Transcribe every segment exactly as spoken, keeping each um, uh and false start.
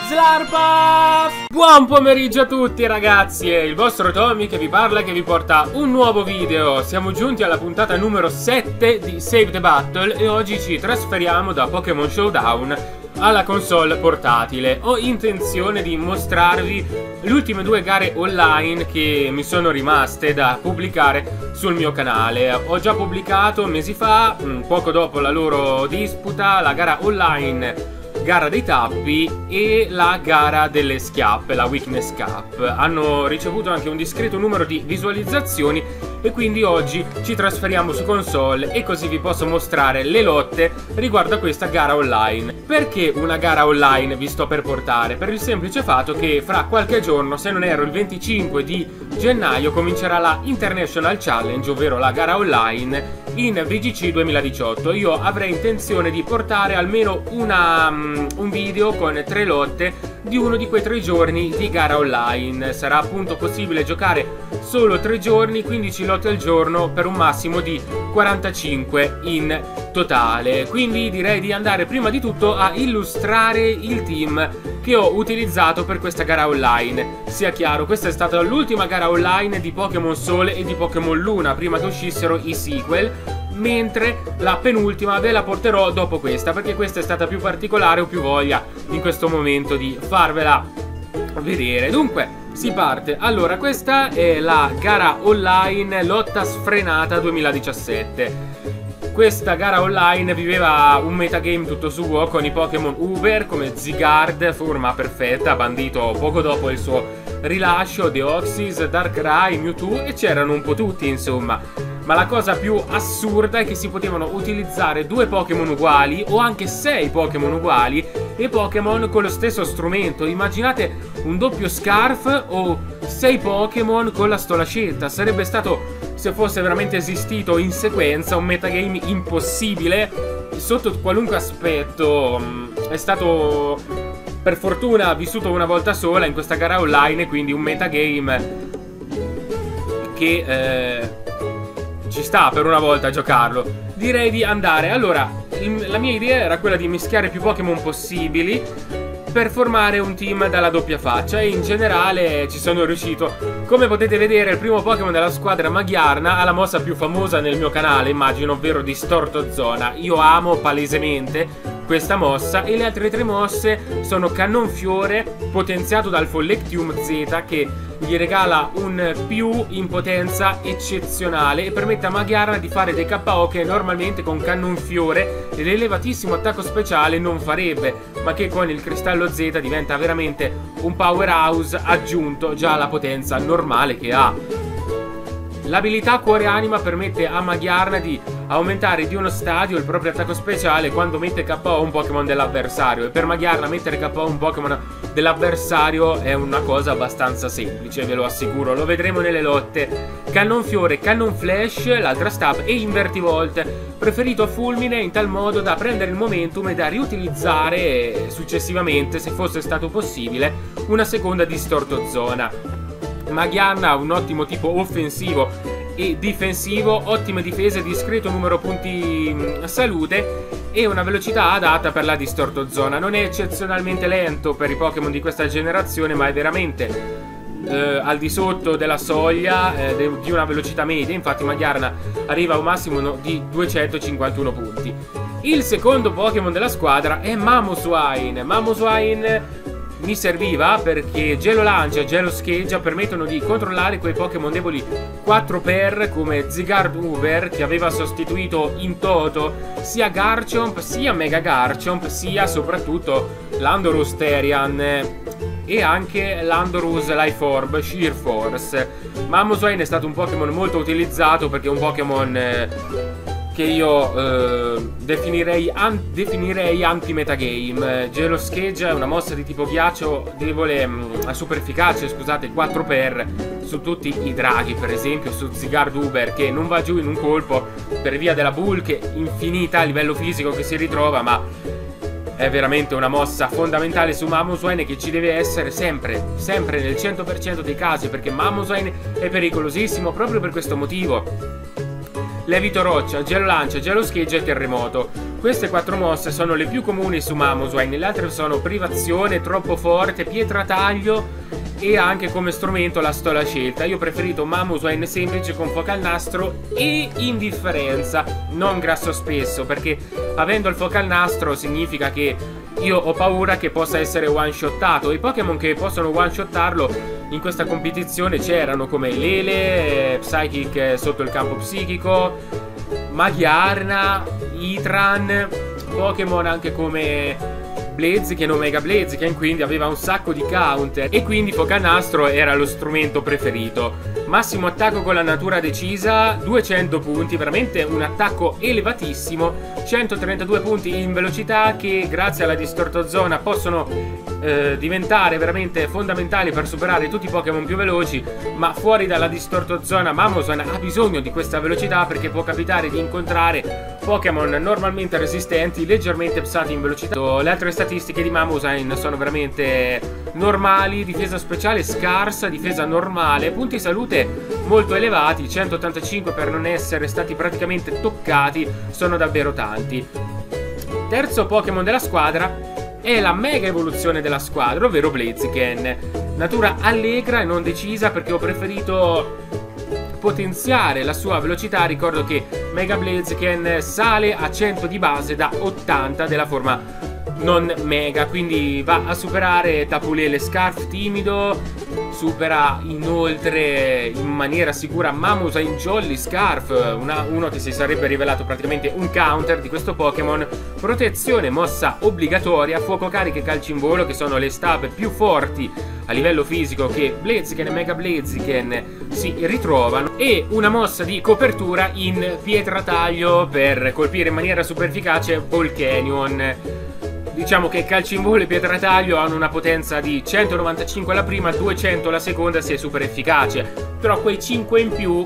Slarpa! Buon pomeriggio a tutti ragazzi, è il vostro Tommy che vi parla, che vi porta un nuovo video. Siamo giunti alla puntata numero sette di Save the Battle e oggi ci trasferiamo da Pokémon Showdown alla console portatile. Ho intenzione di mostrarvi le ultime due gare online che mi sono rimaste da pubblicare sul mio canale. Ho già pubblicato mesi fa, poco dopo la loro disputa, la gara online gara dei tappi e la gara delle schiappe, la Weakness Cup. Hanno ricevuto anche un discreto numero di visualizzazioni e quindi oggi ci trasferiamo su console e così vi posso mostrare le lotte riguardo a questa gara online. Perché una gara online vi sto per portare? Per il semplice fatto che fra qualche giorno, se non erro il venticinque di gennaio, comincerà la International Challenge, ovvero la gara online in V G C duemiladiciotto. Io avrei intenzione di portare almeno una, um, un video con tre lotte di uno di quei tre giorni di gara online. Sarà appunto possibile giocare solo tre giorni, quindici lotte al giorno per un massimo di quarantacinque in totale. Quindi direi di andare prima di tutto a illustrare il team che ho utilizzato per questa gara online. Sia chiaro, questa è stata l'ultima gara online di Pokémon Sole e di Pokémon Luna prima che uscissero i sequel, mentre la penultima ve la porterò dopo questa, perché questa è stata più particolare, ho più voglia in questo momento di farvela vedere. Dunque si parte. Allora, questa è la gara online lotta sfrenata duemiladiciassette. Questa gara online viveva un metagame tutto suo con i Pokémon Uber come Zygarde, forma perfetta, bandito poco dopo il suo rilascio, Deoxys, Darkrai, Mewtwo, e c'erano un po' tutti insomma. Ma la cosa più assurda è che si potevano utilizzare due Pokémon uguali o anche sei Pokémon uguali e Pokémon con lo stesso strumento. Immaginate un doppio Scarf o sei Pokémon con la Stolacetta. Sarebbe stato, se fosse veramente esistito in sequenza, un metagame impossibile sotto qualunque aspetto. È stato per fortuna vissuto una volta sola in questa gara online, quindi un metagame che eh, ci sta per una volta a giocarlo. Direi di andare. Allora, la mia idea era quella di mischiare più Pokémon possibili per formare un team dalla doppia faccia, e in generale ci sono riuscito. Come potete vedere, il primo Pokémon della squadra Magyarna ha la mossa più famosa nel mio canale, immagino, ovvero Distorto Zona. Io amo palesemente questa mossa, e le altre tre mosse sono Cannonfiore potenziato dal Follectium Z, che gli regala un più in potenza eccezionale e permette a Magyarna di fare dei K O che normalmente con Cannonfiore e l'elevatissimo attacco speciale non farebbe, ma che con il Cristallo Z diventa veramente un powerhouse aggiunto già alla potenza normale che ha. L'abilità Cuore Anima permette a Magyarna di aumentare di uno stadio il proprio attacco speciale quando mette K O un Pokémon dell'avversario, e per Magyarna mettere K O un Pokémon dell'avversario è una cosa abbastanza semplice, ve lo assicuro, lo vedremo nelle lotte. Cannonfiore, Cannon Flash, l'altra stab, e Invertivolt, preferito a Fulmine in tal modo da prendere il momentum e da riutilizzare successivamente, se fosse stato possibile, una seconda Distorto Zona. Magyarna ha un ottimo tipo offensivo e difensivo, ottime difese, discreto numero punti salute e una velocità adatta per la Distorto Zona. Non è eccezionalmente lento per i Pokémon di questa generazione, ma è veramente eh, al di sotto della soglia eh, di una velocità media. Infatti Magyarna arriva a un massimo di duecentocinquantuno punti. Il secondo Pokémon della squadra è Mamoswine. Mamoswine mi serviva perché Gelo Lancia e Gelo Scheggia permettono di controllare quei Pokémon deboli quattro per come Zygarde Uber, che aveva sostituito in toto sia Garchomp sia Mega Garchomp sia soprattutto Landorus Therian e anche Landorus Life Orb Sheer Force. Mamoswine è stato un Pokémon molto utilizzato perché è un Pokémon eh, che io eh, definirei, an definirei anti-metagame. Gelo Scheggia è una mossa di tipo ghiaccio debole, mh, super efficace, scusate, quattro per su tutti i draghi, per esempio su Zygarde Uber, che non va giù in un colpo per via della bulk infinita a livello fisico che si ritrova, ma è veramente una mossa fondamentale su Mamoswine, che ci deve essere sempre, sempre nel cento per cento dei casi, perché Mamoswine è pericolosissimo proprio per questo motivo. Levito Roccia, Gelo Lancia, Gelo Scheggia e Terremoto. Queste quattro mosse sono le più comuni su Mamoswine, le altre sono privazione, troppo forte, pietra taglio e anche come strumento la stola scelta. Io ho preferito Mamoswine semplice con focal nastro e indifferenza, non grasso spesso, perché avendo il focal nastro significa che io ho paura che possa essere one shottato. I Pokémon che possono one shottarlo in questa competizione c'erano come Lele, Psychic sotto il campo psichico, Magiarna, Itran, Pokémon anche come Blaziken o Mega Blaziken, quindi aveva un sacco di counter e quindi focal nastro era lo strumento preferito. Massimo attacco con la natura decisa, duecento punti, veramente un attacco elevatissimo, centotrentadue punti in velocità che grazie alla distortozona possono eh, diventare veramente fondamentali per superare tutti i Pokémon più veloci, ma fuori dalla distortozona Mamoswine ha bisogno di questa velocità perché può capitare di incontrare Pokémon normalmente resistenti leggermente psati in velocità. Le altre statistiche di Mamoswine sono veramente normali, difesa speciale scarsa, difesa normale, punti salute molto elevati, centottantacinque per non essere stati praticamente toccati, sono davvero tanti. Terzo Pokémon della squadra è la mega evoluzione della squadra, ovvero Blaziken. Natura allegra e non decisa perché ho preferito potenziare la sua velocità. Ricordo che Mega Blaziken sale a cento di base da ottanta della forma non mega, quindi va a superare Tapu Lele Scarf timido, supera inoltre in maniera sicura Mamoswine Jolly Scarf, una, uno che si sarebbe rivelato praticamente un counter di questo Pokémon. Protezione, mossa obbligatoria, fuoco carica e calci in volo, che sono le stab più forti a livello fisico che Blaziken e Mega Blaziken si ritrovano, e una mossa di copertura in pietra taglio per colpire in maniera super efficace Volcanion. Diciamo che calci in volo e pietra taglio hanno una potenza di centonovantacinque alla prima, duecento alla seconda se è super efficace, però quei cinque in più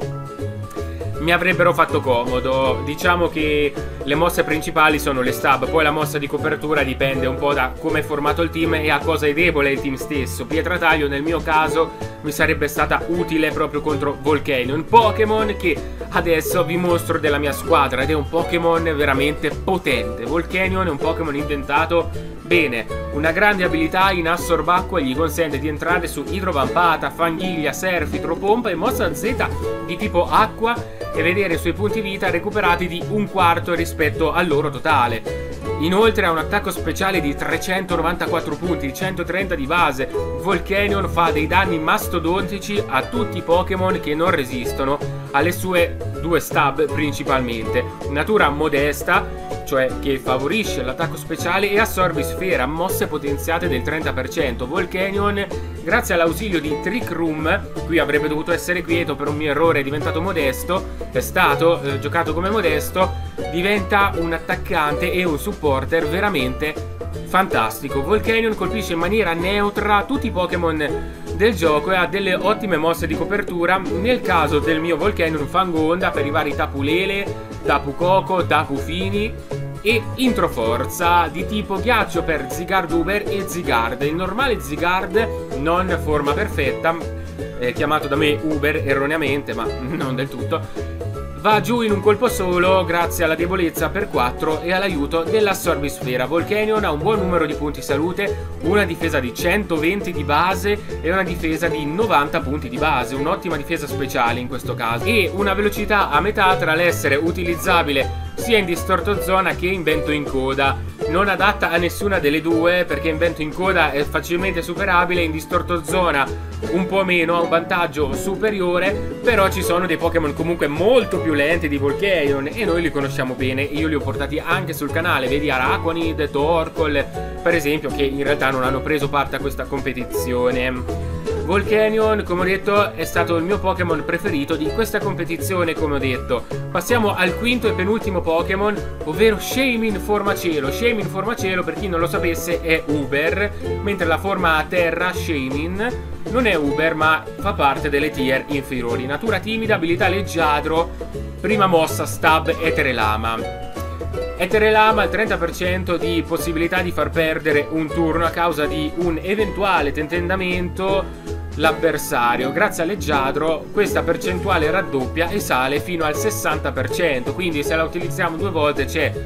mi avrebbero fatto comodo. Diciamo che le mosse principali sono le stab, poi la mossa di copertura dipende un po' da come è formato il team e a cosa è debole il team stesso. Pietra taglio nel mio caso mi sarebbe stata utile proprio contro Volcanion, Pokémon che adesso vi mostro della mia squadra ed è un Pokémon veramente potente. Volcanion è un Pokémon inventato bene, una grande abilità in assorbacqua gli consente di entrare su idrovampata, fanghiglia, surf, idropompa e mossa Z di tipo acqua e vedere i suoi punti vita recuperati di un quarto rispetto al loro totale. Inoltre ha un attacco speciale di trecentonovantaquattro punti, centotrenta di base. Volcanion fa dei danni mastodontici a tutti i Pokémon che non resistono alle sue due stab principalmente. Natura modesta, cioè che favorisce l'attacco speciale, e assorbi sfera, mosse potenziate del trenta per cento. Volcanion, grazie all'ausilio di Trick Room, qui avrebbe dovuto essere quieto per un mio errore, è diventato modesto, è stato eh, giocato come modesto, diventa un attaccante e un supporter veramente fantastico. Volcanion colpisce in maniera neutra tutti i Pokémon del gioco e ha delle ottime mosse di copertura. Nel caso del mio Volcanion, Fangonda per i vari Tapu Lele, Tapu Koko, Tapu Fini, e Introforza di tipo ghiaccio per Zygarde Uber e Zygarde. Il normale Zygarde, non forma perfetta, eh, chiamato da me Uber erroneamente, ma non del tutto, va giù in un colpo solo grazie alla debolezza per quattro e all'aiuto dell'assorbisfera. Volcanion ha un buon numero di punti salute, una difesa di centoventi di base e una difesa di novanta punti di base, un'ottima difesa speciale in questo caso, e una velocità a metà tra l'essere utilizzabile sia in distortozona che in vento in coda. Non adatta a nessuna delle due perché in vento in coda è facilmente superabile, in distortozona un po' meno, ha un vantaggio superiore, però ci sono dei Pokémon comunque molto più lenti di Volcanion e noi li conosciamo bene. Io li ho portati anche sul canale, vedi Araquanid, Torkoal per esempio, che in realtà non hanno preso parte a questa competizione. Volcanion, come ho detto, è stato il mio Pokémon preferito di questa competizione, come ho detto. Passiamo al quinto e penultimo Pokémon, ovvero Shaymin Formacielo. Shaymin Formacielo, per chi non lo sapesse, è Uber, mentre la forma a terra, Shaymin, non è Uber ma fa parte delle tier inferiori. Natura timida, abilità leggiadro, prima mossa stab Eterelama. Eterelama ha il trenta per cento di possibilità di far perdere un turno a causa di un eventuale tentennamento l'avversario. Grazie al leggiadro questa percentuale raddoppia e sale fino al sessanta per cento, quindi se la utilizziamo due volte c'è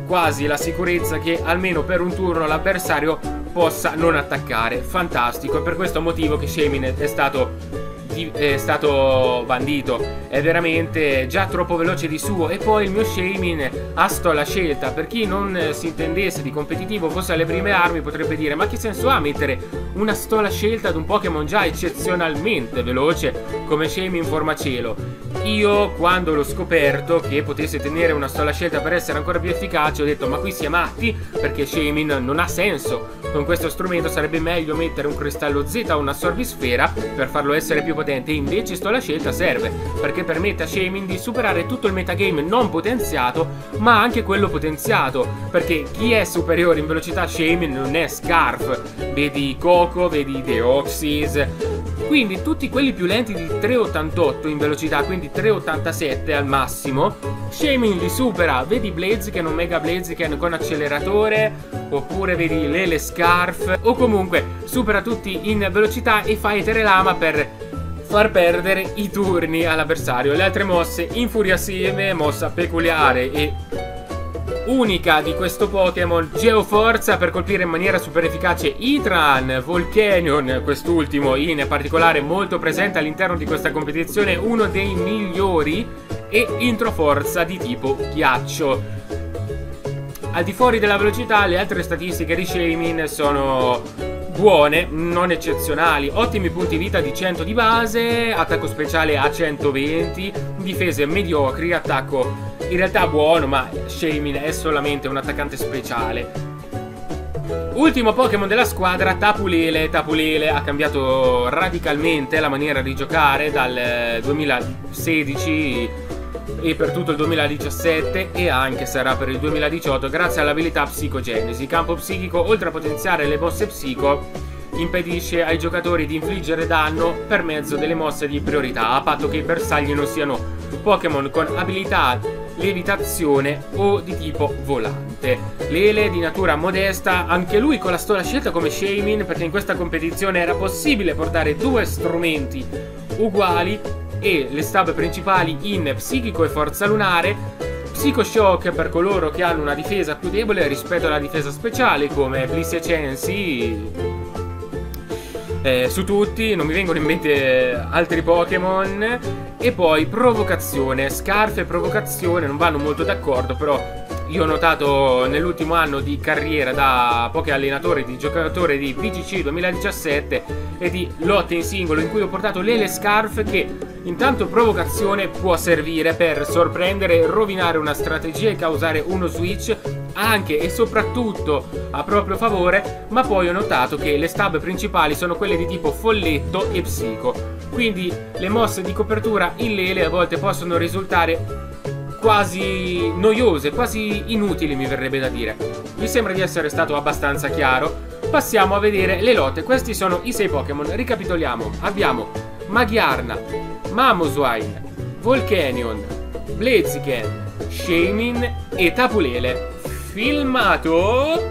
quasi la sicurezza che almeno per un turno l'avversario possa non attaccare. Fantastico, è per questo motivo che Shaymin è stato è stato bandito. È veramente già troppo veloce di suo. E poi il mio Shaymin ha stola scelta. Per chi non si intendesse di competitivo, fosse alle prime armi, potrebbe dire: ma che senso ha mettere una stola scelta ad un Pokémon già eccezionalmente veloce come Shaymin Formacielo? Io, quando l'ho scoperto che potesse tenere una stola scelta per essere ancora più efficace, ho detto: ma qui si è matti, perché Shaymin non ha senso. Con questo strumento sarebbe meglio mettere un cristallo Z o una sorbisfera per farlo essere più potente. Invece stola scelta serve perché permette a Shaymin di superare tutto il metagame non potenziato, ma anche quello potenziato, perché chi è superiore in velocità a Shaymin non è Scarf. Vedi Coco, vedi Deoxys. Quindi tutti quelli più lenti di tre virgola ottantotto in velocità, quindi tre virgola ottantasette al massimo, Shaymin li supera. Vedi Blaziken o Mega Blaziken con acceleratore, oppure vedi Lele Scarf, o comunque supera tutti in velocità e fa Etere Lama per far perdere i turni all'avversario. Le altre mosse Infuriazione, mossa peculiare e unica di questo Pokémon, Geoforza per colpire in maniera super efficace Heatran, Volcanion, quest'ultimo in particolare molto presente all'interno di questa competizione, uno dei migliori, e Introforza di tipo ghiaccio. Al di fuori della velocità, le altre statistiche di Shaymin sono buone, non eccezionali. Ottimi punti vita di cento di base, attacco speciale a centoventi, difese mediocri, attacco in realtà buono, ma Shaymin è solamente un attaccante speciale. Ultimo Pokémon della squadra, Tapu Lele. Tapu Lele ha cambiato radicalmente la maniera di giocare dal duemilasedici e per tutto il duemiladiciassette, e anche sarà per il duemiladiciotto, grazie all'abilità Psicogenesi. Campo psichico, oltre a potenziare le mosse psico, impedisce ai giocatori di infliggere danno per mezzo delle mosse di priorità, a patto che i bersagli non siano Pokémon con abilità levitazione o di tipo volante. Lele di natura modesta, anche lui con la stola scelta come Shaymin, perché in questa competizione era possibile portare due strumenti uguali e le stab principali in psichico e forza lunare. Psico Shock per coloro che hanno una difesa più debole rispetto alla difesa speciale, come Blissescensi. Eh, su tutti, non mi vengono in mente altri Pokémon. E poi provocazione. Scarf e provocazione non vanno molto d'accordo, però io ho notato nell'ultimo anno di carriera da pochi allenatori di giocatore di V G C duemiladiciassette e di lotte in singolo in cui ho portato Lele Scarf, che intanto provocazione può servire per sorprendere, rovinare una strategia e causare uno switch anche e soprattutto a proprio favore, ma poi ho notato che le stab principali sono quelle di tipo folletto e psico, quindi le mosse di copertura in Lele a volte possono risultare quasi noiose, quasi inutili, mi verrebbe da dire. Mi sembra di essere stato abbastanza chiaro. Passiamo a vedere le lotte. Questi sono i sei Pokémon. Ricapitoliamo. Abbiamo Magyarna, Mamoswine, Volcanion, Blaziken, Shaymin e Tapu Lele. Filmato.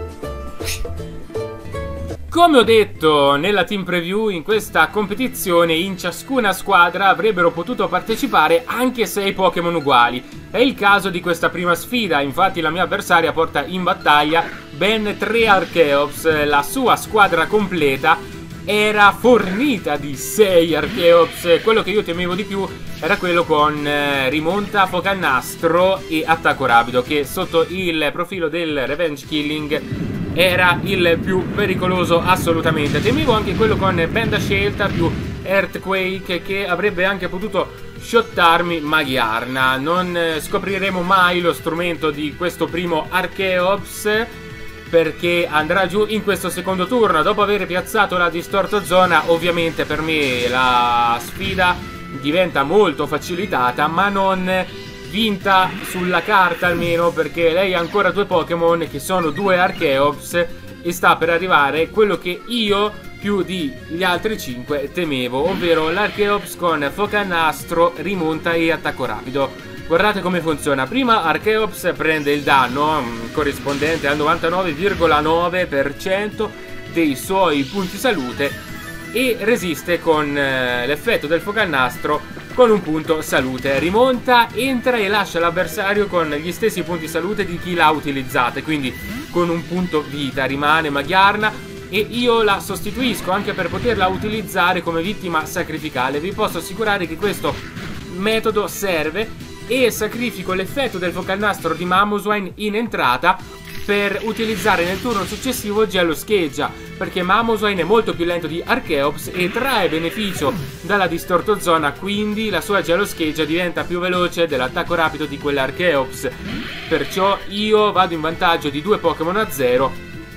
Come ho detto nella team preview, in questa competizione in ciascuna squadra avrebbero potuto partecipare anche sei Pokémon uguali. È il caso di questa prima sfida, infatti la mia avversaria porta in battaglia ben tre Archeops. La sua squadra completa era fornita di sei Archeops. Quello che io temevo di più era quello con eh, rimonta, focannastro e attacco rapido, che sotto il profilo del revenge killing era il più pericoloso assolutamente. Temevo anche quello con benda scelta più Earthquake, che avrebbe anche potuto shottarmi Magyarna. Non scopriremo mai lo strumento di questo primo Archeops, perché andrà giù in questo secondo turno. Dopo aver piazzato la Distorto Zona, ovviamente per me la sfida diventa molto facilitata, ma non vinta sulla carta almeno, perché lei ha ancora due Pokémon che sono due Archeops e sta per arrivare quello che io più di gli altri cinque temevo, ovvero l'Archeops con focannastro, rimonta e attacco rapido. Guardate come funziona. Prima Archeops prende il danno mh, corrispondente al novantanove virgola nove per cento dei suoi punti salute e resiste con eh, l'effetto del focannastro con un punto salute. Rimonta, entra e lascia l'avversario con gli stessi punti salute di chi l'ha utilizzata, quindi con un punto vita rimane Magyarna e io la sostituisco anche per poterla utilizzare come vittima sacrificale. Vi posso assicurare che questo metodo serve e sacrifico l'effetto del Focalnastro di Mamoswine in entrata per utilizzare nel turno successivo Gelo Scheggia, perché Mamoswine è molto più lento di Archeops e trae beneficio dalla Distortozona, quindi la sua Gelo Scheggia diventa più veloce dell'attacco rapido di quell'Archeops. Perciò io vado in vantaggio di due Pokémon a zero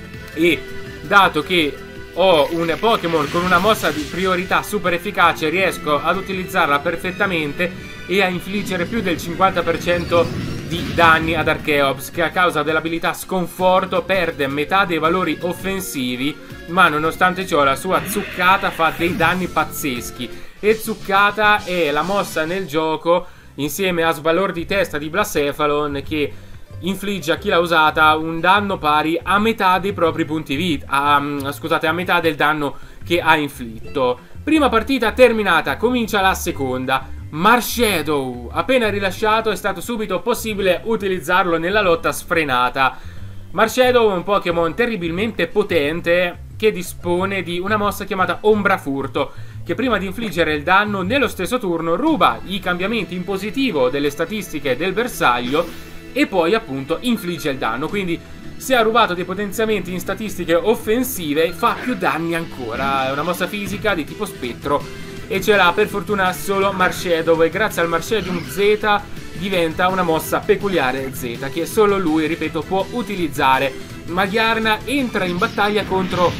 e, dato che ho un Pokémon con una mossa di priorità super efficace, riesco ad utilizzarla perfettamente e a infliggere più del cinquanta per cento di danni ad Archeops, che a causa dell'abilità Sconforto perde metà dei valori offensivi, ma nonostante ciò la sua Zuccata fa dei danni pazzeschi. E Zuccata è la mossa nel gioco, insieme a Sbalor di testa di Blacephalon, che infligge a chi l'ha usata un danno pari a metà dei propri punti vita, a, scusate, a metà del danno che ha inflitto. Prima partita terminata, comincia la seconda. Marshadow, appena rilasciato è stato subito possibile utilizzarlo nella lotta sfrenata. Marshadow è un Pokémon terribilmente potente che dispone di una mossa chiamata Ombra Furto, che prima di infliggere il danno nello stesso turno ruba i cambiamenti in positivo delle statistiche del bersaglio e poi appunto infligge il danno. Quindi se ha rubato dei potenziamenti in statistiche offensive fa più danni ancora. È una mossa fisica di tipo spettro e ce l'ha per fortuna solo Marshadow, e grazie al Marshadium Z diventa una mossa peculiare Z che solo lui, ripeto, può utilizzare. Magyarna entra in battaglia contro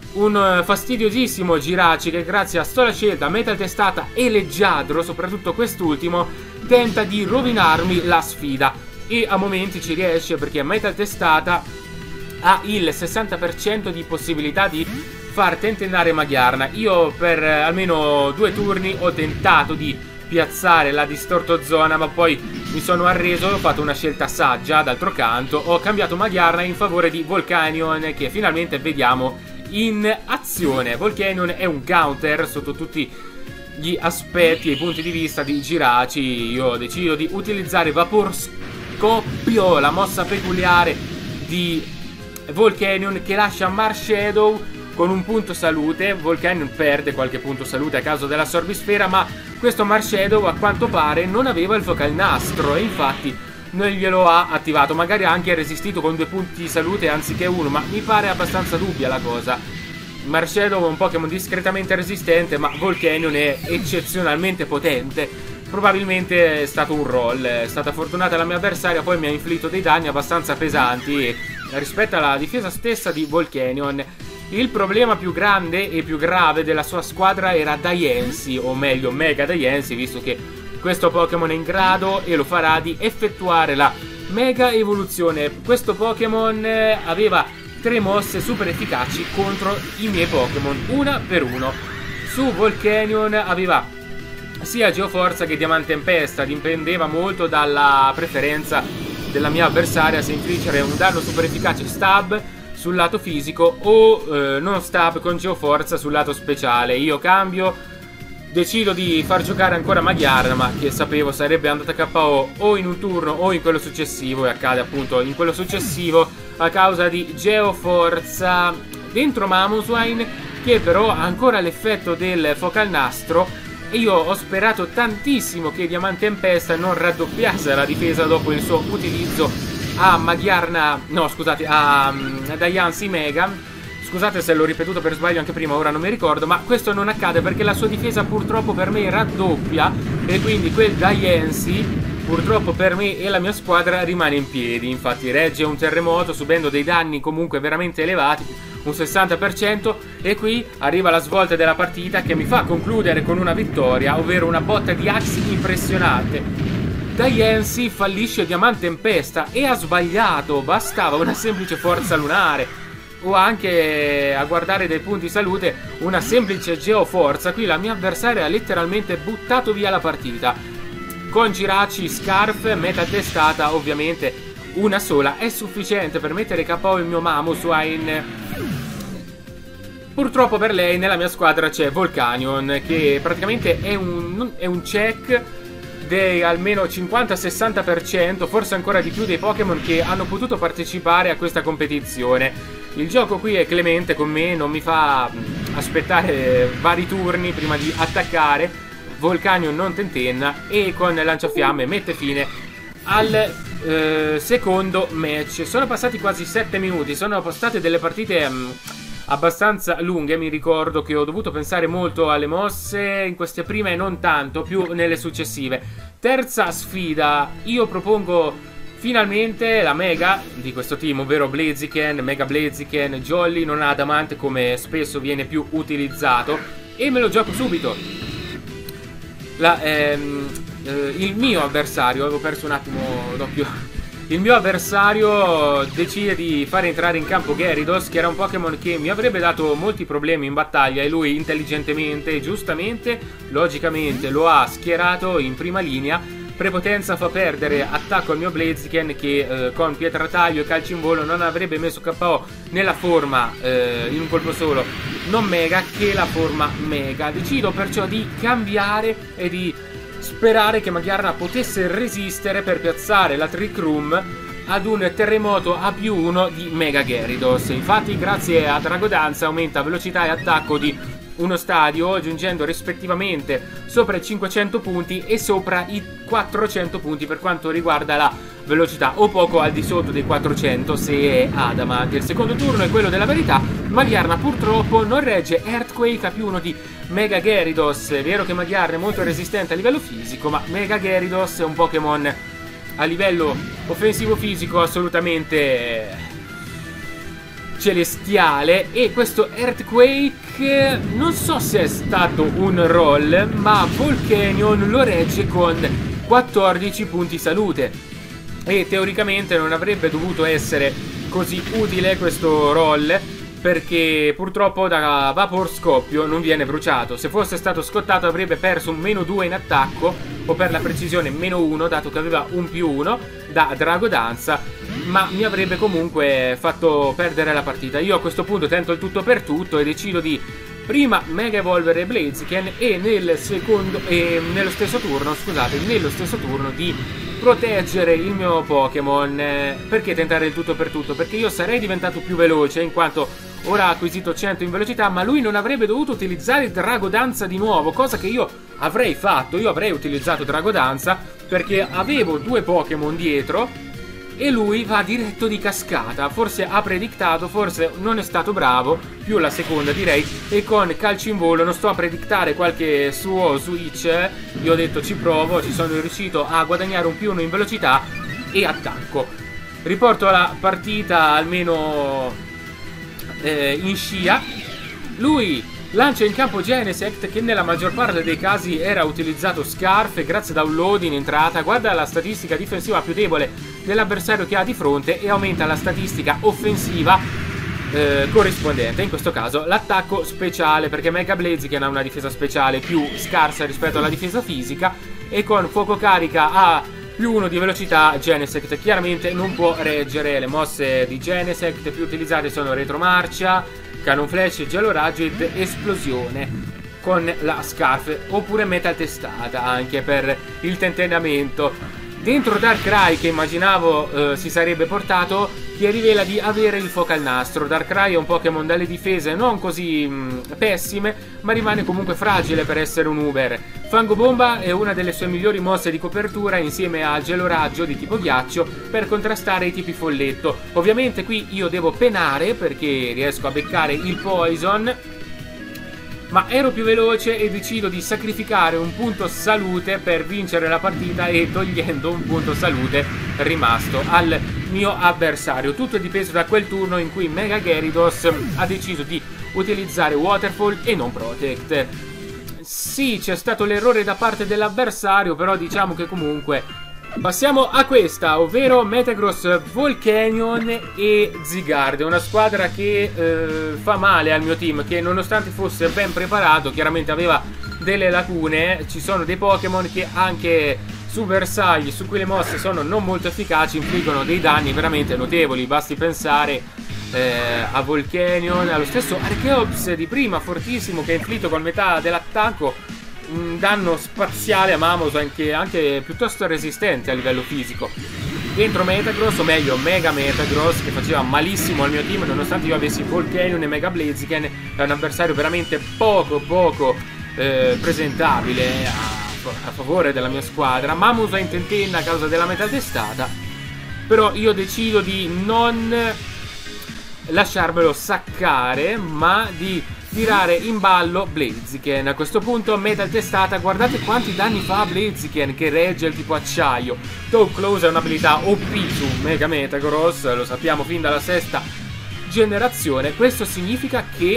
un fastidiosissimo Jirachi che grazie a Stola Scelta, Metal Testata e Leggiadro, soprattutto quest'ultimo, tenta di rovinarmi la sfida e a momenti ci riesce, perché Metal Testata ha il sessanta per cento di possibilità di far tentennare Magyarna. Io per eh, almeno due turni ho tentato di piazzare la Distortozona, ma poi mi sono arreso e ho fatto una scelta saggia. D'altro canto ho cambiato Magyarna in favore di Volcanion, che finalmente vediamo in azione. Volcanion è un counter sotto tutti gli aspetti e i punti di vista di Jirachi. Io decido di utilizzare Vapor Scoppio, la mossa peculiare di Volcanion, che lascia Marshadow con un punto salute. Volcanion perde qualche punto salute a causa della Sorbisfera, ma questo Marshadow a quanto pare non aveva il Focalnastro e infatti non glielo ha attivato. Magari ha anche resistito con due punti salute anziché uno, ma mi pare abbastanza dubbia la cosa. Marshadow è un Pokémon discretamente resistente, ma Volcanion è eccezionalmente potente. Probabilmente è stato un roll, è stata fortunata la mia avversaria, poi mi ha inflitto dei danni abbastanza pesanti rispetto alla difesa stessa di Volcanion. Il problema più grande e più grave della sua squadra era Diancie, o meglio Mega Diancie, visto che questo Pokémon è in grado, e lo farà, di effettuare la Mega Evoluzione. Questo Pokémon aveva tre mosse super efficaci contro i miei Pokémon, una per uno. Su Volcanion aveva sia Geoforza che Diamante Tempesta, dipendeva molto dalla preferenza della mia avversaria se infliggere un danno super efficace stab sul lato fisico o eh, non stab con Geoforza sul lato speciale. Io cambio, decido di far giocare ancora Magyarna, ma che sapevo sarebbe andata K O o in un turno o in quello successivo, e accade appunto in quello successivo a causa di Geoforza dentro Mamoswine, che però ha ancora l'effetto del Focalnastro. E io ho sperato tantissimo che Diamante Tempesta non raddoppiasse la difesa dopo il suo utilizzo a Magyarna, no scusate, a, a Diancie Mega. Scusate se l'ho ripetuto per sbaglio anche prima, ora non mi ricordo, ma questo non accade perché la sua difesa purtroppo per me raddoppia, e quindi quel Diancie purtroppo per me e la mia squadra rimane in piedi. Infatti regge un terremoto subendo dei danni comunque veramente elevati, un sessanta per cento, e qui arriva la svolta della partita che mi fa concludere con una vittoria, ovvero una botta di Axe impressionante. Diancie fallisce Diamante Tempesta e ha sbagliato, bastava una semplice Forza Lunare o anche, a guardare dei punti salute, una semplice Geoforza. Qui la mia avversaria ha letteralmente buttato via la partita. Con Jirachi, Scarf, Metal Testata, ovviamente una sola è sufficiente per mettere K O il mio Mamoswine. Purtroppo per lei nella mia squadra c'è Volcanion, che praticamente è un, è un check di almeno cinquanta sessanta per cento, forse ancora di più, dei Pokémon che hanno potuto partecipare a questa competizione. Il gioco qui è clemente con me, non mi fa aspettare vari turni prima di attaccare. Volcanion non tentenna e con lanciafiamme mette fine al eh, secondo match. Sono passati quasi sette minuti, sono state delle partite mh, abbastanza lunghe. Mi ricordo che ho dovuto pensare molto alle mosse in queste prime e non tanto, più nelle successive. Terza sfida, io propongo finalmente la Mega di questo team, ovvero Blaziken, Mega Blaziken, Jolly, non Adamant come spesso viene più utilizzato, e me lo gioco subito. La, ehm, eh, il mio avversario, avevo perso un attimo doppio... Il mio avversario decide di fare entrare in campo Gyarados, che era un Pokémon che mi avrebbe dato molti problemi in battaglia, e lui intelligentemente, giustamente, logicamente lo ha schierato in prima linea. Prepotenza fa perdere attacco al mio Blaziken, che eh, con pietrataglio e calci in volo non avrebbe messo K O nella forma eh, in un colpo solo non Mega, che la forma Mega. Decido perciò di cambiare e di sperare che Magyarna potesse resistere per piazzare la Trick Room ad un terremoto A più uno di Mega Gyarados. Infatti grazie a Dragodanza aumenta velocità e attacco di uno stadio, aggiungendo rispettivamente sopra i cinquecento punti e sopra i quattrocento punti per quanto riguarda la velocità, o poco al di sotto dei quattrocento se è Adamant. Il secondo turno è quello della verità. Magyarna purtroppo non regge Earthquake A più uno di Mega Gyarados. È vero che Magyarna è molto resistente a livello fisico, ma Mega Gyarados è un Pokémon a livello offensivo fisico assolutamente celestiale, e questo Earthquake non so se è stato un roll, ma Volcanion lo regge con quattordici punti salute, e teoricamente non avrebbe dovuto essere così utile questo roll, perché purtroppo da Vapor Scoppio non viene bruciato. Se fosse stato scottato avrebbe perso un meno due in attacco, o per la precisione meno uno, dato che aveva un più uno da Dragodanza, ma mi avrebbe comunque fatto perdere la partita. Io a questo punto tento il tutto per tutto e decido di prima Mega Evolvere Blaziken, e nel secondo e nello stesso turno, scusate, nello stesso turno di proteggere il mio Pokémon. Eh, perché tentare il tutto per tutto? Perché io sarei diventato più veloce, in quanto ora ha acquisito cento in velocità, ma lui non avrebbe dovuto utilizzare Dragodanza di nuovo, cosa che io avrei fatto. Io avrei utilizzato Dragodanza perché avevo due Pokémon dietro e lui va diretto di cascata. Forse ha predictato, forse non è stato bravo, più la seconda direi, e con calci in volo non sto a predictare qualche suo switch. Io ho detto ci provo, ci sono riuscito a guadagnare un più uno in velocità e attacco. Riporto la partita almeno eh, in scia. Lui lancia in campo Genesect, che nella maggior parte dei casi era utilizzato Scarf, e grazie a download in entrata guarda la statistica difensiva più debole dell'avversario che ha di fronte e aumenta la statistica offensiva eh, corrispondente, in questo caso l'attacco speciale, perché Mega Blaziken ha una difesa speciale più scarsa rispetto alla difesa fisica, e con fuoco carica a più uno di velocità Genesect chiaramente non può reggere. Le mosse di Genesect più utilizzate sono Retromarcia, Cannon Flash, Gelo Raggio ed Esplosione con la Scarf, oppure Metal Testata anche per il tentennamento. Dentro Darkrai, che immaginavo eh, si sarebbe portato, che rivela di avere il Focal Nastro. Darkrai è un Pokémon dalle difese non così mh, pessime, ma rimane comunque fragile per essere un Uber. Fango Bomba è una delle sue migliori mosse di copertura, insieme a Gelo Raggio di tipo ghiaccio, per contrastare i tipi folletto. Ovviamente qui io devo penare perché riesco a beccare il Poison, ma ero più veloce e decido di sacrificare un punto salute per vincere la partita, e togliendo un punto salute rimasto al mio avversario. Tutto è dipeso da quel turno in cui Mega Gyarados ha deciso di utilizzare Waterfall e non Protect. Sì, c'è stato l'errore da parte dell'avversario, però diciamo che comunque... Passiamo a questa, ovvero Metagross, Volcanion e Zygarde, una squadra che eh, fa male al mio team, che nonostante fosse ben preparato chiaramente aveva delle lacune. Ci sono dei Pokémon che anche su bersagli, su cui le mosse sono non molto efficaci, infliggono dei danni veramente notevoli. Basti pensare eh, a Volcanion, allo stesso Archeops di prima, fortissimo, che ha inflitto con metà dell'attacco un danno spaziale a Mamoswine che è anche piuttosto resistente a livello fisico. Dentro Metagross, o meglio Mega Metagross, che faceva malissimo al mio team nonostante io avessi Volcanion e Mega Blaziken. È un avversario veramente poco poco eh, presentabile a, a favore della mia squadra. Mamoswine tentenna a causa della metal testata, però io decido di non lasciarmelo saccare, ma di tirare in ballo Blaziken. A questo punto metal testata, guardate quanti danni fa a Blaziken, che regge il tipo acciaio. Talk Close è un'abilità O P su Mega Metagross, lo sappiamo fin dalla sesta generazione. Questo significa che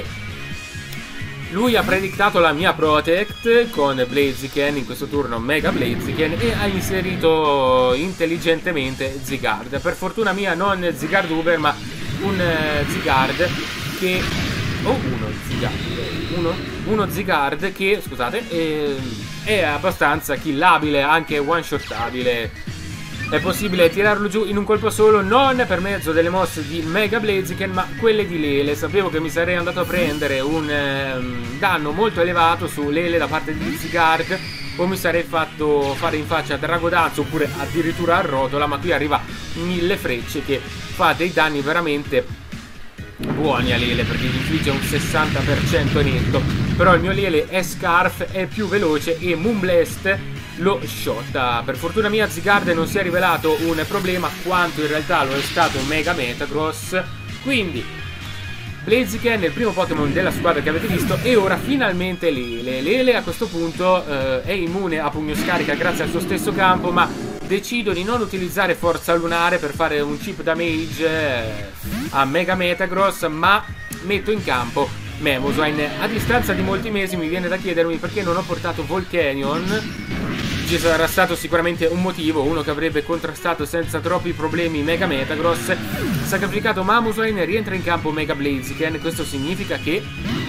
lui ha predictato la mia Protect con Blaziken, in questo turno Mega Blaziken, e ha inserito intelligentemente Zygarde. Per fortuna mia non Zygarde Uber, ma un uh, Zygarde che... o oh, uno Zygarde, uno, uno Zygarde che, scusate, è, è abbastanza killabile, anche one-shotabile. È possibile tirarlo giù in un colpo solo, non per mezzo delle mosse di Mega Blaziken, ma quelle di Lele. Sapevo che mi sarei andato a prendere un um, danno molto elevato su Lele da parte di Zygarde, o mi sarei fatto fare in faccia a Dragodance, oppure addirittura a Rotola, ma qui arriva mille frecce che fa dei danni veramente buoni a Lele, perché gli infligge un sessanta per cento netto. Però il mio Lele è Scarf, è più veloce e Moonblast lo shotta. Per fortuna mia Zygarde non si è rivelato un problema, quanto in realtà lo è stato Mega Metagross. Quindi Blaziken è il primo Pokémon della squadra che avete visto, e ora finalmente Lele. Lele a questo punto eh, è immune a pugno scarica grazie al suo stesso campo, ma decido di non utilizzare Forza Lunare per fare un chip damage eh, a Mega Metagross, ma metto in campo Mamoswine. A distanza di molti mesi mi viene da chiedermi perché non ho portato Volcanion. Ci sarà stato sicuramente un motivo, uno che avrebbe contrastato senza troppi problemi Mega Metagross. Sacrificato Mamoswine, rientra in campo Mega Blaziken. Questo significa che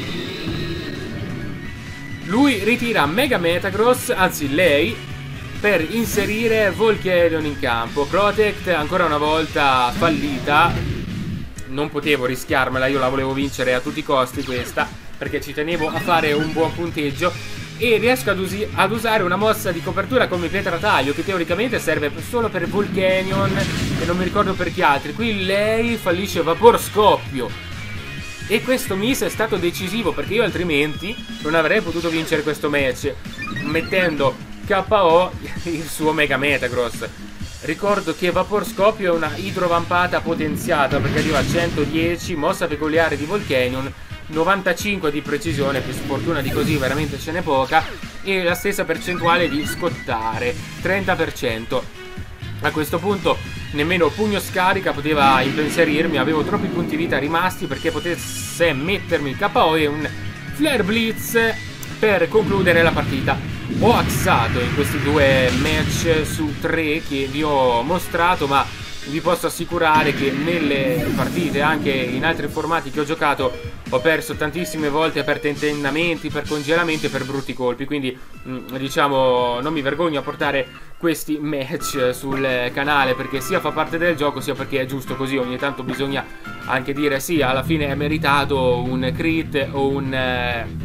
lui ritira Mega Metagross, anzi lei, per inserire Volcanion in campo. Protect ancora una volta fallita. Non potevo rischiarmela, io la volevo vincere a tutti i costi questa, perché ci tenevo a fare un buon punteggio. E riesco ad, usi ad usare una mossa di copertura come Pietrataglio, che teoricamente serve solo per Volcanion e non mi ricordo per chi altri. Qui lei fallisce Vapor Scoppio, e questo miss è stato decisivo, perché io altrimenti non avrei potuto vincere questo match, mettendo K O il suo Mega Metagross. Ricordo che Vapor Scoppio è una idrovampata potenziata, perché arriva a centodieci, mossa peculiare di Volcanion, novantacinque di precisione, più sfortuna di così veramente ce n'è poca, e la stessa percentuale di scottare, trenta per cento. A questo punto nemmeno pugno scarica poteva impensierirmi, avevo troppi punti vita rimasti perché potesse mettermi il K O e un Flare Blitz per concludere la partita. Ho axato in questi due match su tre che vi ho mostrato, ma vi posso assicurare che nelle partite, anche in altri formati che ho giocato, ho perso tantissime volte per tentennamenti, per congelamenti e per brutti colpi. Quindi diciamo non mi vergogno a portare questi match sul canale, perché sia fa parte del gioco, sia perché è giusto così. Ogni tanto bisogna anche dire sì, alla fine è meritato un crit o un... Eh,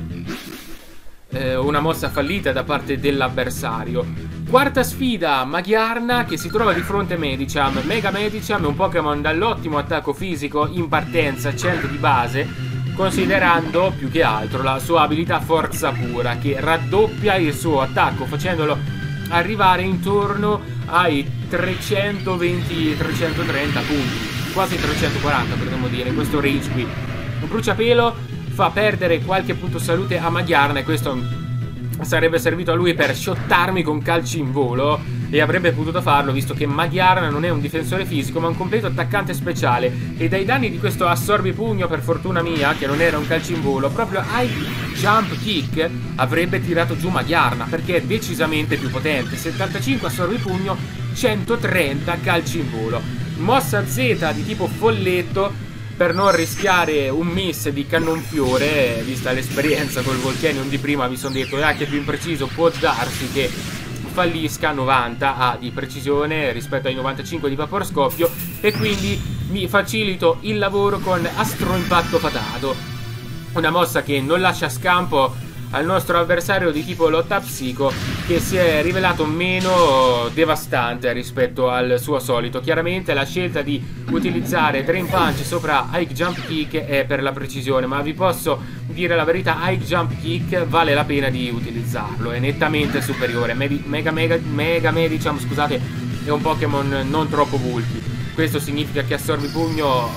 una mossa fallita da parte dell'avversario. Quarta sfida, Magyarna che si trova di fronte a Medicham. Mega Medicham è un Pokémon dall'ottimo attacco fisico in partenza, cento di base, considerando più che altro la sua abilità Forza Pura, che raddoppia il suo attacco facendolo arrivare intorno ai trecentoventi trecentotrenta punti, quasi trecentoquaranta potremmo dire, in questo range qui. Un bruciapelo fa perdere qualche punto salute a Magyarna, e questo sarebbe servito a lui per shottarmi con calci in volo, e avrebbe potuto farlo visto che Magyarna non è un difensore fisico ma un completo attaccante speciale, e dai danni di questo assorbipugno, per fortuna mia che non era un calcio in volo, proprio ai jump kick avrebbe tirato giù Magyarna, perché è decisamente più potente. Settantacinque assorbipugno, centotrenta calci in volo. Mossa Z di tipo folletto per non rischiare un miss di cannonfiore. Vista l'esperienza col Volcanion di prima, mi sono detto è anche più impreciso, può darsi che fallisca. Novanta ha di precisione rispetto ai novantacinque di Vapor Scoppio, e quindi mi facilito il lavoro con Astro Impatto Fatato, una mossa che non lascia scampo al nostro avversario di tipo lotta psico, che si è rivelato meno devastante rispetto al suo solito. Chiaramente la scelta di utilizzare Drain Punch sopra High Jump Kick è per la precisione, ma vi posso dire la verità, High Jump Kick vale la pena di utilizzarlo, è nettamente superiore. Medi Mega Mega Mega Medicham, scusate, è un Pokémon non troppo bulky. Questo significa che Assorbi Pugno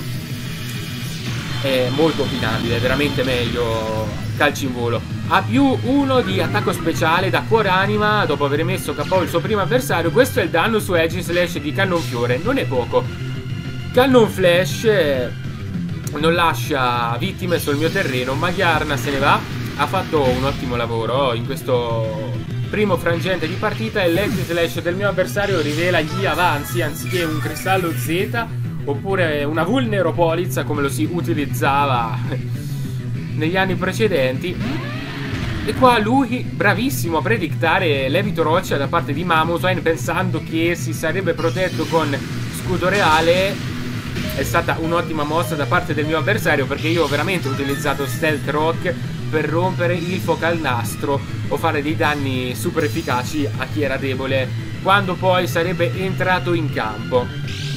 è molto opinabile, è veramente meglio calci in volo. Ha più uno di attacco speciale da cuore anima dopo aver messo K O il suo primo avversario. Questo è il danno su Edge Slash di Cannonfiore, non è poco. Cannon Flash non lascia vittime sul mio terreno, Magyarna se ne va. Ha fatto un ottimo lavoro in questo primo frangente di partita e l'Edge Slash del mio avversario rivela gli avanzi anziché un cristallo Z oppure una Vulneropolizza come lo si utilizzava negli anni precedenti. E qua lui bravissimo a predictare Levito Roccia da parte di Mamoswine, pensando che si sarebbe protetto con Scudo Reale. È stata un'ottima mossa da parte del mio avversario, perché io ho veramente utilizzato Stealth Rock per rompere il Focal Nastro o fare dei danni super efficaci a chi era debole quando poi sarebbe entrato in campo.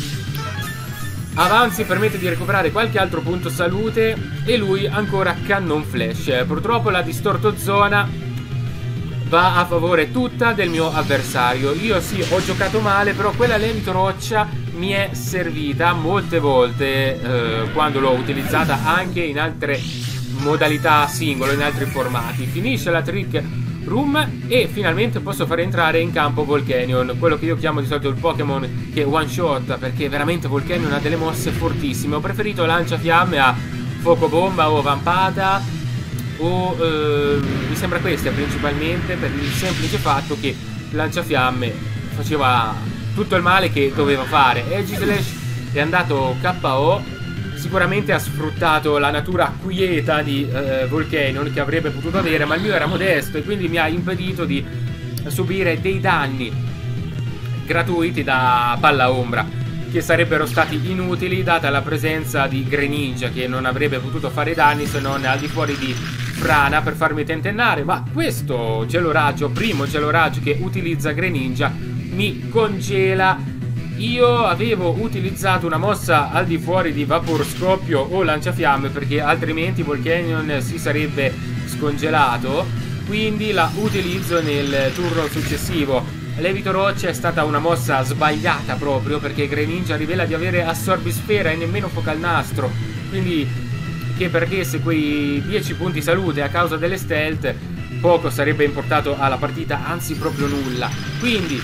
Avanzi permette di recuperare qualche altro punto salute e lui ancora Cannon Flash. Purtroppo la Distorto Zona va a favore tutta del mio avversario. Io sì, ho giocato male, però quella Levito Roccia mi è servita molte volte eh, quando l'ho utilizzata anche in altre modalità singolo, in altri formati. Finisce la Trick Room e finalmente posso fare entrare in campo Volcanion, quello che io chiamo di solito il Pokémon che one shot, perché veramente Volcanion ha delle mosse fortissime. Ho preferito Lanciafiamme a Fuoco Bomba o Vampata o eh, mi sembra queste principalmente, per il semplice fatto che Lanciafiamme faceva tutto il male che doveva fare. Edge Slash è andato K O. Sicuramente ha sfruttato la natura quieta di eh, Volcanion che avrebbe potuto avere, ma il mio era modesto e quindi mi ha impedito di subire dei danni gratuiti da Palla Ombra, che sarebbero stati inutili data la presenza di Greninja, che non avrebbe potuto fare danni se non al di fuori di Frana per farmi tentennare. Ma questo Geloraggio, primo Geloraggio che utilizza Greninja, mi congela. Io avevo utilizzato una mossa al di fuori di Vapor Scoppio o Lanciafiamme, perché altrimenti Volcanion si sarebbe scongelato, quindi la utilizzo nel turno successivo. Levito Roccia è stata una mossa sbagliata proprio perché Greninja rivela di avere Assorbisfera e nemmeno Focal Nastro, quindi che perdesse quei dieci punti salute a causa delle stealth poco sarebbe importato alla partita, anzi proprio nulla. Quindi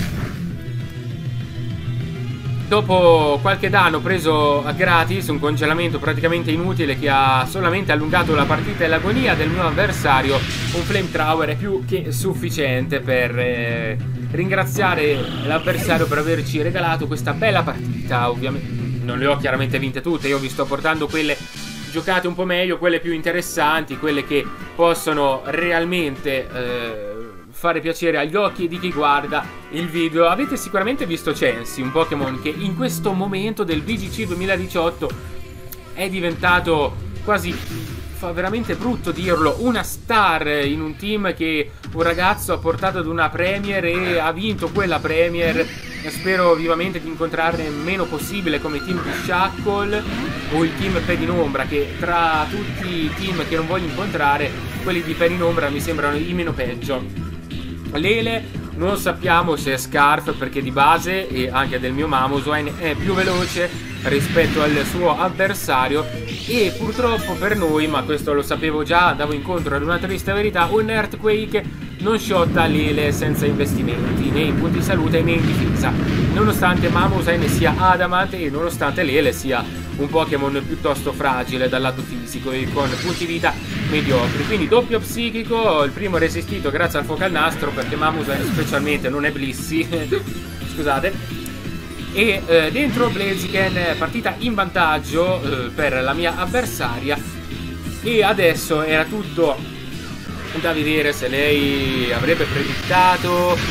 dopo qualche danno preso a gratis, un congelamento praticamente inutile che ha solamente allungato la partita e l'agonia del mio avversario, un Flamethrower è più che sufficiente per eh, ringraziare l'avversario per averci regalato questa bella partita. Ovviamente non le ho chiaramente vinte tutte, io vi sto portando quelle giocate un po' meglio, quelle più interessanti, quelle che possono realmente eh, fare piacere agli occhi di chi guarda il video. Avete sicuramente visto Chansey, un Pokémon che in questo momento del V G C duemiladiciotto è diventato quasi, fa veramente brutto dirlo, una star in un team che un ragazzo ha portato ad una Premier e ha vinto quella Premier. Spero vivamente di incontrarne meno possibile come team di Shackle o il team Pedinombra, che tra tutti i team che non voglio incontrare, quelli di Pedinombra mi sembrano i meno peggio. Lele non sappiamo se è Scarf, perché di base, e anche del mio Mamoswine, è più veloce rispetto al suo avversario e purtroppo per noi, ma questo lo sapevo già, andavo incontro ad una triste verità, un Earthquake non shotta Lele senza investimenti né in punti salute né in difesa, nonostante Mamoswine sia Adamant e nonostante Lele sia un Pokémon piuttosto fragile dal lato fisico e con punti vita mediocri. Quindi doppio psichico, il primo resistito grazie al Focal Nastro, perché Mamoswine specialmente non è Blissey scusate. E eh, dentro Blaziken, partita in vantaggio eh, per la mia avversaria, e adesso era tutto da vedere se lei avrebbe predicato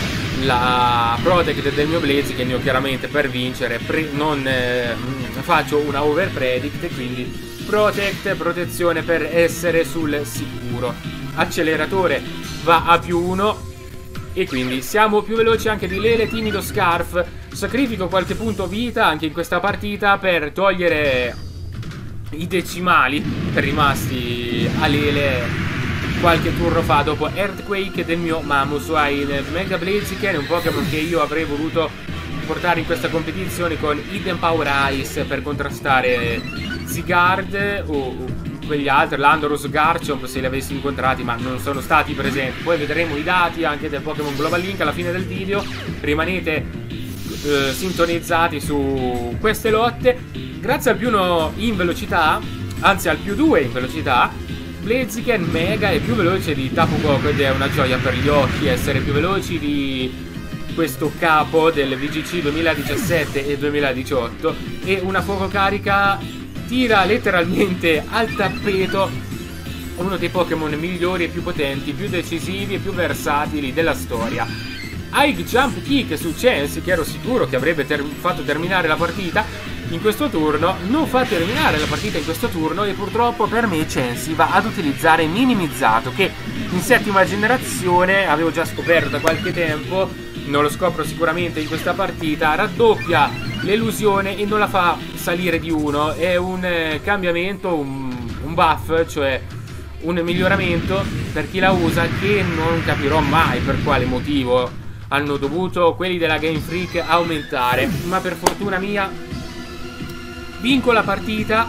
la Protect del mio Blaziken. Io chiaramente per vincere pre non eh, faccio una over predict, quindi Protect, protezione per essere sul sicuro. Acceleratore va a più uno e quindi siamo più veloci anche di Lele. Timido Scarf, sacrifico qualche punto vita anche in questa partita per togliere i decimali rimasti a Lele qualche turno fa dopo Earthquake del mio Mamoswine. Mega Blaziken è un Pokémon che io avrei voluto portare in questa competizione con Hidden Power Ice per contrastare Zygarde o, o quegli altri, Landorus, Garchomp, se li avessi incontrati, ma non sono stati presenti. Poi vedremo i dati anche del Pokémon Global Link alla fine del video. Rimanete eh, sintonizzati su queste lotte. Grazie al più uno in velocità, anzi al più due in velocità, Blaziken Mega è più veloce di Tapu Koko ed è una gioia per gli occhi essere più veloci di questo capo del V G C duemiladiciassette e duemiladiciotto. E una fuoco carica tira letteralmente al tappeto uno dei Pokémon migliori e più potenti, più decisivi e più versatili della storia. High Jump Kick su Chansey, che ero sicuro che avrebbe ter fatto terminare la partita in questo turno, non fa terminare la partita in questo turno e purtroppo per me Chansey va ad utilizzare Minimizzato, che in settima generazione avevo già scoperto da qualche tempo, non lo scopro sicuramente in questa partita, raddoppia l'elusione e non la fa salire di uno. È un eh, cambiamento, un, un buff, cioè un miglioramento per chi la usa, che non capirò mai per quale motivo hanno dovuto quelli della Game Freak aumentare, ma per fortuna mia vinco la partita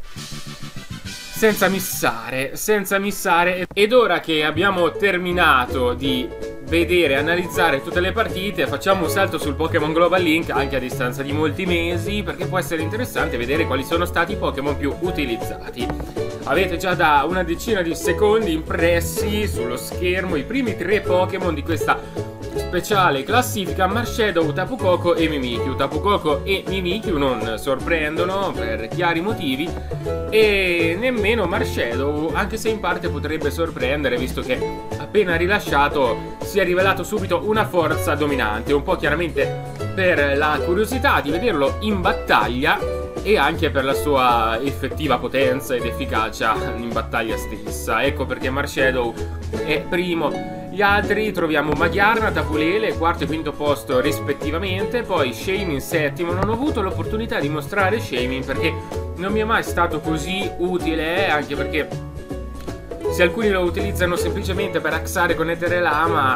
senza missare, senza missare. Ed ora che abbiamo terminato di vedere e analizzare tutte le partite, facciamo un salto sul Pokémon Global Link anche a distanza di molti mesi, perché può essere interessante vedere quali sono stati i Pokémon più utilizzati. Avete già da una decina di secondi impressi sullo schermo i primi tre Pokémon di questa speciale classifica: Marshadow, Tapu Koko e Mimikyu. Tapu Koko e Mimikyu non sorprendono per chiari motivi, e nemmeno Marshadow, anche se in parte potrebbe sorprendere, visto che appena rilasciato si è rivelato subito una forza dominante, un po' chiaramente per la curiosità di vederlo in battaglia e anche per la sua effettiva potenza ed efficacia in battaglia stessa. Ecco perché Marshadow è primo. Gli altri troviamo Magyarna, Tapu Lele, quarto e quinto posto rispettivamente. Poi Shaymin settimo. Non ho avuto l'opportunità di mostrare Shaymin perché non mi è mai stato così utile, anche perché se alcuni lo utilizzano semplicemente per axare con Eterelama,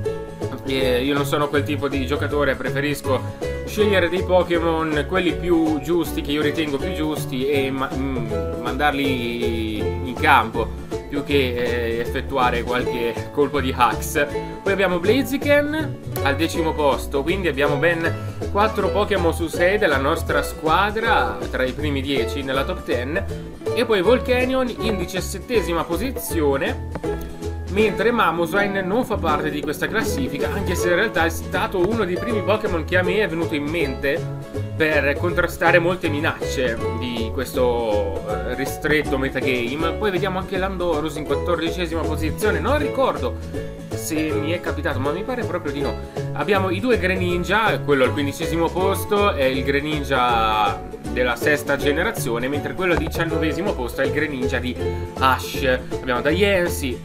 eh, io non sono quel tipo di giocatore, preferisco scegliere dei Pokémon, quelli più giusti, che io ritengo più giusti, e ma mm, mandarli in campo più che eh, effettuare qualche colpo di hacks. Poi abbiamo Blaziken al decimo posto, quindi abbiamo ben quattro Pokémon su sei della nostra squadra tra i primi dieci nella top dieci. E poi Volcanion in diciassettesima posizione, mentre Mamoswine non fa parte di questa classifica, anche se in realtà è stato uno dei primi Pokémon che a me è venuto in mente per contrastare molte minacce di questo ristretto metagame. Poi vediamo anche Landorus in quattordicesima posizione, non ricordo se mi è capitato, ma mi pare proprio di no. Abbiamo i due Greninja, quello al quindicesimo posto è il Greninja della sesta generazione, mentre quello al diciannovesimo posto è il Greninja di Ash. Abbiamo Diancie,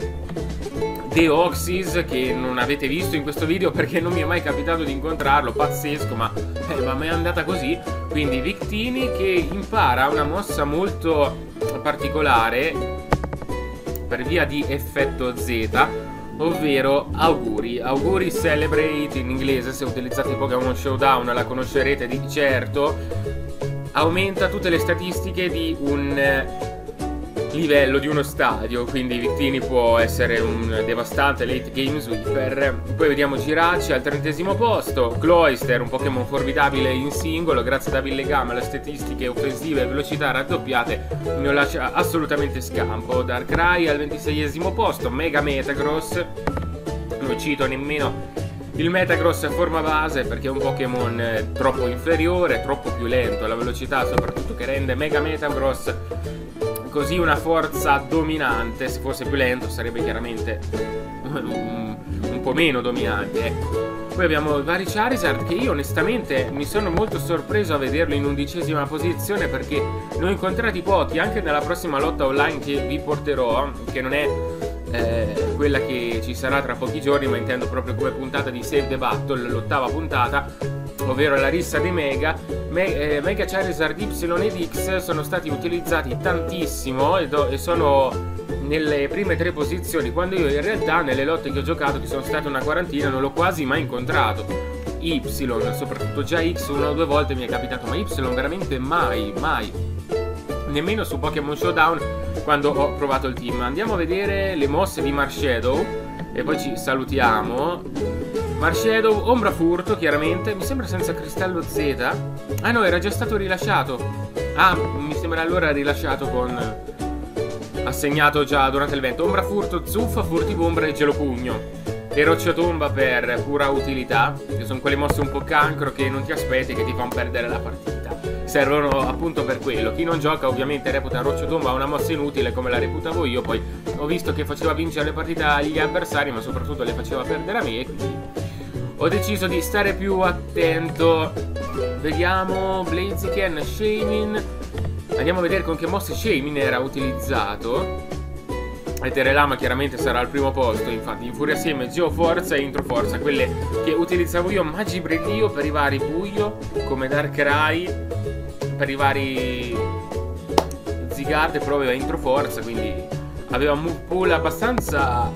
Deoxys, che non avete visto in questo video perché non mi è mai capitato di incontrarlo, pazzesco, ma, eh, ma mi è andata così. Quindi Victini, che impara una mossa molto particolare per via di effetto Z, ovvero Auguri. Auguri Celebrate in inglese, se utilizzate il Pokémon Showdown la conoscerete di certo. Aumenta tutte le statistiche di un livello, di uno stadio, quindi Victini può essere un devastante late game sweeper. Poi vediamo Giraci al trentesimo posto, Cloyster, un Pokémon formidabile in singolo, grazie ad Villegame alle statistiche offensive e velocità raddoppiate non lascia assolutamente scampo. Darkrai al ventiseiesimo posto, Mega Metagross, non cito nemmeno il Metagross a forma base perché è un Pokémon troppo inferiore, troppo più lento, la velocità soprattutto che rende Mega Metagross così una forza dominante. Se fosse più lento sarebbe chiaramente un, un po' meno dominante, ecco. Poi Poi abbiamo vari Charizard che io onestamente mi sono molto sorpreso a vederlo in undicesima posizione, perché ne ho incontrati pochi, anche nella prossima lotta online che vi porterò, che non è eh, quella che ci sarà tra pochi giorni, ma intendo proprio come puntata di Save the Battle, l'ottava puntata, ovvero la rissa dei Mega. Me eh, Mega Charizard Y ed X sono stati utilizzati tantissimo e, e sono nelle prime tre posizioni, quando io in realtà nelle lotte che ho giocato, che sono state una quarantina, non l'ho quasi mai incontrato. Y, soprattutto già X una o due volte mi è capitato, ma Y veramente mai, mai. Nemmeno su Pokémon Showdown quando ho provato il team. Andiamo a vedere le mosse di Marshadow e poi ci salutiamo. Marshadow, Ombra Furto, chiaramente. Mi sembra senza Cristallo Z. Ah no, era già stato rilasciato. Ah, mi sembra allora rilasciato con... assegnato già durante l'evento. Ombra Furto, Zuffa, Furtivombra e Gelopugno. E Rocciatomba per pura utilità, che sono quelle mosse un po' cancro che non ti aspetti, che ti fanno perdere la partita. Servono appunto per quello. Chi non gioca ovviamente reputa Rocciatomba una mossa inutile, come la reputavo io. Poi ho visto che faceva vincere le partite agli avversari, ma soprattutto le faceva perdere a me, e quindi ho deciso di stare più attento. Vediamo Blaziken, Shaymin. Andiamo a vedere con che mosse Shaymin era utilizzato. E Terelama chiaramente sarà al primo posto. Infatti Infuria Seme, Geoforza e Introforza, quelle che utilizzavo io. Magibrellio per i vari Buio, come Darkrai per i vari Zygarde, però aveva Introforza, quindi aveva un move pool abbastanza,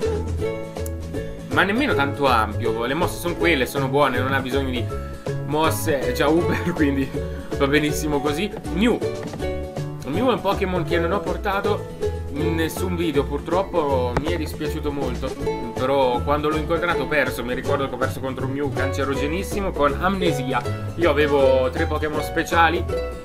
ma nemmeno tanto ampio. Le mosse sono quelle, sono buone, non ha bisogno di mosse, è già Uber, quindi va benissimo così. Mew Mew è un Pokémon che non ho portato in nessun video, purtroppo mi è dispiaciuto molto, però quando l'ho incontrato ho perso. Mi ricordo che ho perso contro un Mew cancerogenissimo con Amnesia. Io avevo tre Pokémon speciali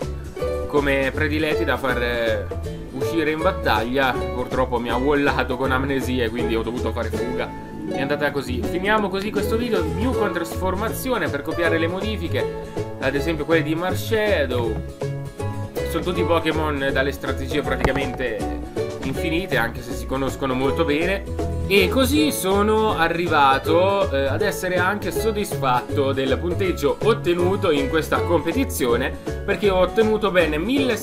come prediletti da far eh, uscire in battaglia. Purtroppo mi ha wallato con Amnesia e quindi ho dovuto fare fuga. È andata così. Finiamo così questo video. Mew con trasformazione per copiare le modifiche, ad esempio quelle di Marshadow. Sono tutti Pokémon dalle strategie praticamente infinite, anche se si conoscono molto bene. E così sono arrivato eh, ad essere anche soddisfatto del punteggio ottenuto in questa competizione, perché ho ottenuto ben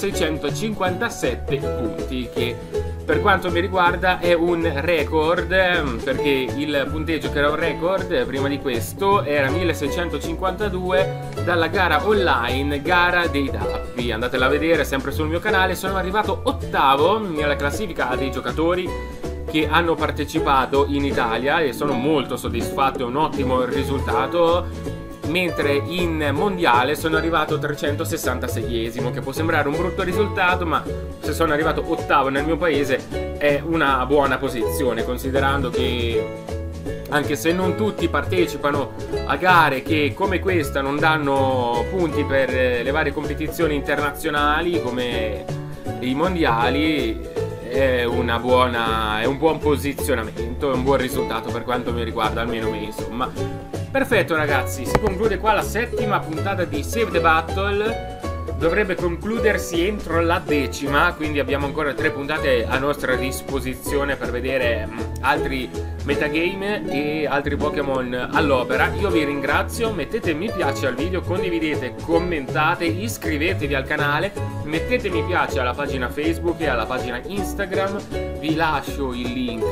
milleseicentocinquantasette punti, che per quanto mi riguarda è un record, perché il punteggio che era un record prima di questo era milleseicentocinquantadue dalla gara online, gara dei tappi. Andatela a vedere sempre sul mio canale. Sono arrivato ottavo nella classifica dei giocatori che hanno partecipato in Italia e sono molto soddisfatto, è un ottimo risultato. Mentre in mondiale sono arrivato trecentosessantaseiesimo, che può sembrare un brutto risultato, ma se sono arrivato ottavo nel mio paese è una buona posizione, considerando che anche se non tutti partecipano a gare che come questa non danno punti per le varie competizioni internazionali come i mondiali, è una buona, è un buon posizionamento, è un buon risultato per quanto mi riguarda, almeno me, insomma. Perfetto ragazzi, si conclude qua la settima puntata di Save the Battle. Dovrebbe concludersi entro la decima, quindi abbiamo ancora tre puntate a nostra disposizione per vedere altri metagame e altri Pokémon all'opera. Io vi ringrazio, mettete mi piace al video, condividete, commentate, iscrivetevi al canale, mettete mi piace alla pagina Facebook e alla pagina Instagram. Vi lascio il link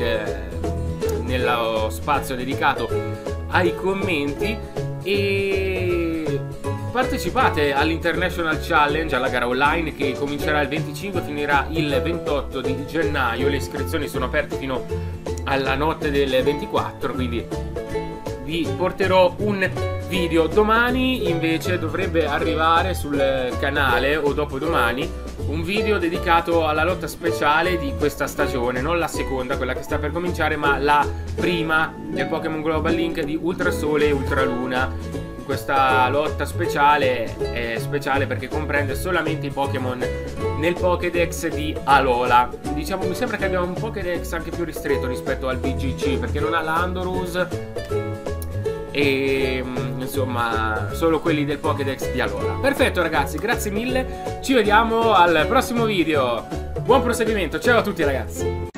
nello spazio dedicato ai commenti e partecipate all'International Challenge, alla gara online che comincerà il venticinque e finirà il ventotto di gennaio. Le iscrizioni sono aperte fino alla notte del ventiquattro, quindi vi porterò un video. Domani invece dovrebbe arrivare sul canale, o dopodomani, un video dedicato alla lotta speciale di questa stagione, non la seconda, quella che sta per cominciare, ma la prima del Pokémon Global Link di Ultrasole e Ultraluna. Questa lotta speciale è speciale perché comprende solamente i Pokémon nel Pokédex di Alola. Diciamo, mi sembra che abbiamo un Pokédex anche più ristretto rispetto al B G C, perché non ha l'Andorus e insomma solo quelli del Pokédex di Alola. Perfetto ragazzi, grazie mille, ci vediamo al prossimo video. Buon proseguimento, ciao a tutti ragazzi.